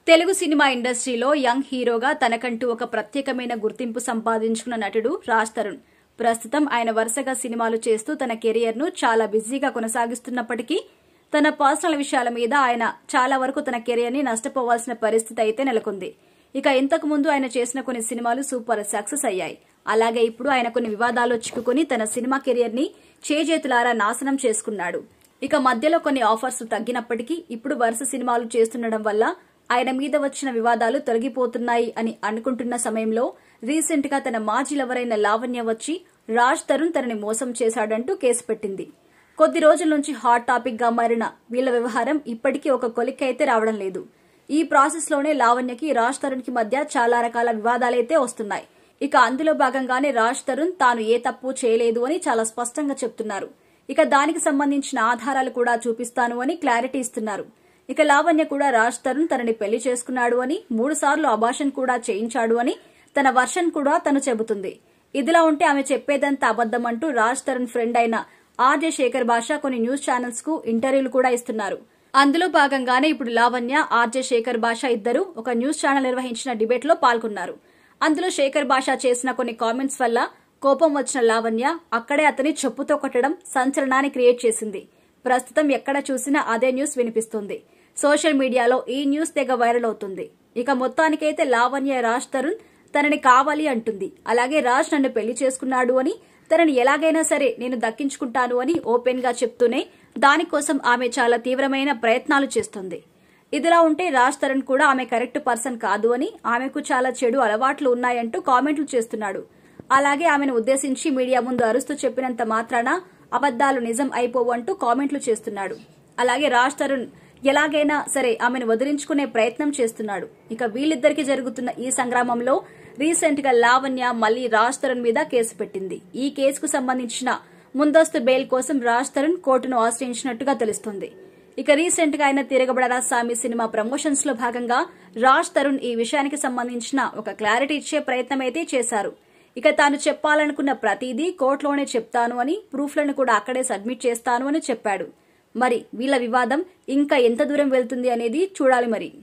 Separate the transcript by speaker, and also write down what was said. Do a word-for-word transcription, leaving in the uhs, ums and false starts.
Speaker 1: Telugu cinema ఇండస్ట్రీలో young హీరోగా తనకంటూ ఒక ప్రత్యేకమైన గుర్తింపు సంపాదించుకున్న నటుడు రాజ్ తరుణ్. ప్రస్తుతం ఆయన వరుసగా సినిమాలు చేస్తూ తన కెరియర్ ను చాలా బిజీగా కొనసాగిస్తున్నప్పటికీ తన పర్సనల్ విషయాల మీద ఆయన చాలా వరకు తన కెరియర్ ని నష్టపోవాల్సిన పరిస్థితి అయితే నెలకొంది. ఇక ఇంతకు ముందు ఆయన చేసిన కొన్ని సినిమాలు సూపర్ సక్సెస్ అయ్యాయి. అలాగే ఇప్పుడు ఆయన కొన్ని వివాదాల్లో చిక్కుకుని తన సినిమా కెరియర్ ని చేజేతులారా నాశనం చేసుకున్నాడు. ఇక మధ్యలో కొన్ని ఆఫర్స్ తగ్గినప్పటికీ ఇప్పుడు వరుస సినిమాలు చేస్తుండడం వల్ల ఆయన మీద వచ్చిన వివాదాలు తొలగిపోతున్నాయి అని అనుకుంటున్న సమయంలో రీసెంట్ గా తన మాజీ లవరైన లావణ్య వచ్చి రాజ్ తరుణ్ తనని మోసం చేశాడంటూ కేసు పెట్టింది. కొద్ది రోజుల నుంచి హాట్ టాపిక్ గా మారిన వీళ్ల వ్యవహారం ఇప్పటికీ ఒక కొలిక్కైతే రావడం లేదు. ఈ ప్రాసెస్ లోనే లావణ్యకి రాజ్ తరుణ్ కి మధ్య చాలా రకాల వివాదాలైతే వస్తున్నాయి. ఇక అందులో భాగంగానే రాజ్ తరుణ్ తాను ఏ తప్పు చేయలేదు అని చాలా స్పష్టంగా చెప్తున్నారు. ఇక దానికి సంబంధించిన ఆధారాలు కూడా చూపిస్తాను అని క్లారిటీ ఇస్తున్నారు. ఇక లావణ్య కూడా రాజ్ తరుణ్ తనని పెళ్లి చేసుకున్నాడు అని, మూడు సార్లు అబార్షన్ కూడా చేయించాడు అని తన వర్షన్ కూడా తను చెబుతుంది. ఇదిలా ఉంటే ఆమె చెప్పేదంతా అబద్దం అంటూ రాజ్ తరుణ్ ఫ్రెండ్ అయిన ఆర్జే శేఖర్ భాష కొన్ని న్యూస్ ఛానల్స్ కు ఇంటర్వ్యూలు కూడా ఇస్తున్నారు. అందులో భాగంగానే ఇప్పుడు లావణ్య, ఆర్జే శేఖర్ భాష ఇద్దరు ఒక న్యూస్ ఛానల్ నిర్వహించిన డిబేట్ లో పాల్గొన్నారు. అందులో శేఖర్ భాష చేసిన కొన్ని కామెంట్స్ వల్ల కోపం వచ్చిన లావణ్య అక్కడే అతని చెప్పుతో కొట్టడం సంచలనాన్ని క్రియేట్ చేసింది. ప్రస్తుతం ఎక్కడ చూసినా అదే న్యూస్ వినిపిస్తుంది. సోషల్ మీడియాలో ఈ న్యూస్ తెగ వైరల్ అవుతుంది. ఇక మొత్తానికైతే లావణ్య రాజ్ తరుణ్ తనని కావాలి అంటుంది. అలాగే రాజ్ నన్ను పెళ్లి చేసుకున్నాడు అని, తనని ఎలాగైనా సరే నేను దక్కించుకుంటాను అని ఓపెన్ గా చెప్తూనే దానికోసం ఆమె చాలా తీవ్రమైన ప్రయత్నాలు చేస్తుంది. ఇదిలా ఉంటే రాజ్ తరుణ్ కూడా ఆమె కరెక్ట్ పర్సన్ కాదు అని, ఆమెకు చాలా చెడు అలవాట్లు ఉన్నాయంటూ కామెంట్లు చేస్తున్నాడు. అలాగే ఆమెను ఉద్దేశించి మీడియా ముందు అరుస్తూ చెప్పినంత మాత్రాన అబద్దాలు నిజం అయిపోవంటూ కామెంట్లు చేస్తున్నాడు. అలాగే రాజ్ తరుణ్ ఎలాగైనా సరే ఆమెను వదిలించుకునే ప్రయత్నం చేస్తున్నాడు. ఇక వీళ్ళిద్దరికి జరుగుతున్న ఈ సంగ్రామంలో రీసెంట్ గా లావణ్య మళ్లీ రాజ్ తరుణ్ మీద కేసు పెట్టింది. ఈ కేసుకు సంబంధించిన ముందస్తు బెయిల్ కోసం రాజ్ తరుణ్ కోర్టును ఆశ్రయించినట్టుగా తెలుస్తుంది. ఇక రీసెంట్ గా ఆయన తిరగబడరా సామి సినిమా ప్రమోషన్స్ లో భాగంగా రాజ్ తరుణ్ ఈ విషయానికి సంబంధించిన ఒక క్లారిటీ ఇచ్చే ప్రయత్నం అయితే చేశారు. ఇక తాను చెప్పాలనుకున్న ప్రతిదీ కోర్టులోనే చెప్తాను అని, ప్రూఫ్లను కూడా అక్కడే సబ్మిట్ చేస్తాను అని చెప్పాడు. మరి వీళ్ల వివాదం ఇంకా ఎంత దూరం వెళ్తుంది అనేది చూడాలి మరి.